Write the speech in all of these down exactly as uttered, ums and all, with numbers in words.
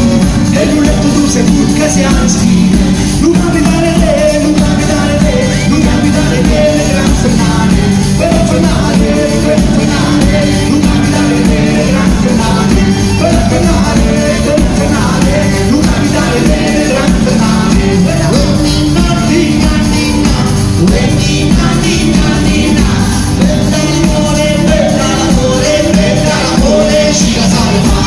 e il letto tu sei pur che siamo schifo. Non capitare te, non capitare te, non capitare te le gran frenate, per frenare, per frenare, non capitare te le gran frenate, per frenare, per frenare, non capitare te le gran frenate. Nina, nina, nina, nina, nina, nina, bella l'amore, bella l'amore, bella l'amore, ci casare fa.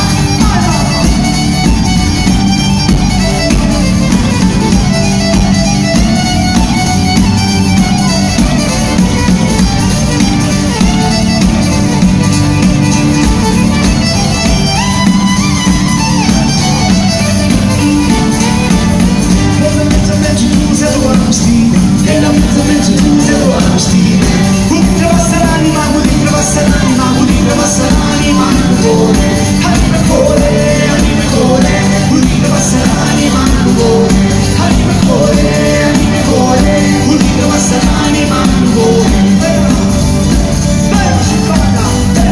E la pensamento tu sei lo agostino, vuoi travassa l'anima, vuoi travassa l'anima, vuoi travassa l'anima nel cuore, anima e cuore, anima e cuore, vuoi travassa l'anima nel cuore, anima e cuore, anima e cuore, vuoi travassa l'anima nel cuore. Bella città,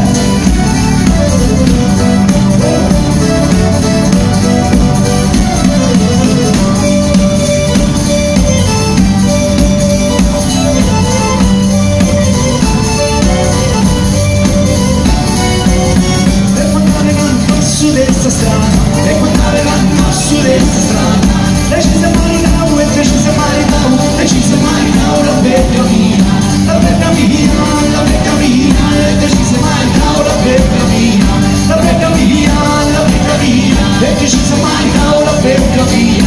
strada, e quando avevamo su questa strada, lei ci si maritava e te ci si maritava, e ci si maritava la bella mia, la bella mia, la bella mia, e te ci si maritava la bella mia, la bella mia, la bella mia, e te ci si maritava la bella mia.